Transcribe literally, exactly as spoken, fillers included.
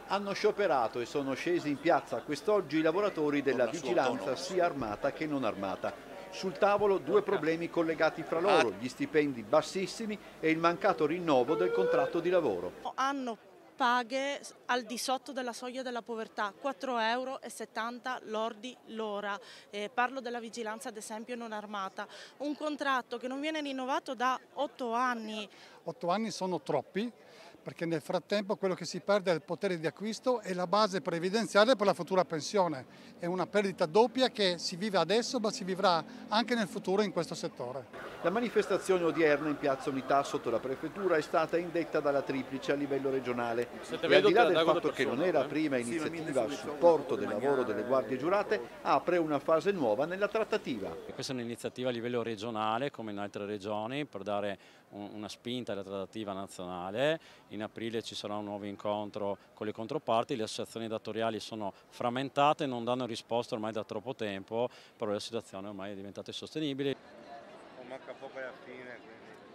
Hanno scioperato e sono scesi in piazza quest'oggi i lavoratori della vigilanza sia armata che non armata. Sul tavolo due problemi collegati fra loro, gli stipendi bassissimi e il mancato rinnovo del contratto di lavoro. Hanno paghe al di sotto della soglia della povertà, quattro euro e settanta lordi l'ora. Eh, parlo della vigilanza ad esempio non armata, un contratto che non viene rinnovato da otto anni. Otto anni sono troppi, perché nel frattempo quello che si perde è il potere di acquisto e la base previdenziale per la futura pensione. È una perdita doppia che si vive adesso ma si vivrà anche nel futuro in questo settore. La manifestazione odierna in Piazza Unità sotto la prefettura è stata indetta dalla Triplice a livello regionale e al di là del fatto che non è la prima iniziativa a supporto del lavoro delle guardie giurate, apre una fase nuova nella trattativa. Questa è un'iniziativa a livello regionale come in altre regioni per dare una spinta alla trattativa nazionale. In aprile ci sarà un nuovo incontro con le controparti, le associazioni datoriali sono frammentate, non danno risposta ormai da troppo tempo, però la situazione ormai è diventata insostenibile. Manca poco alla fine, quindi.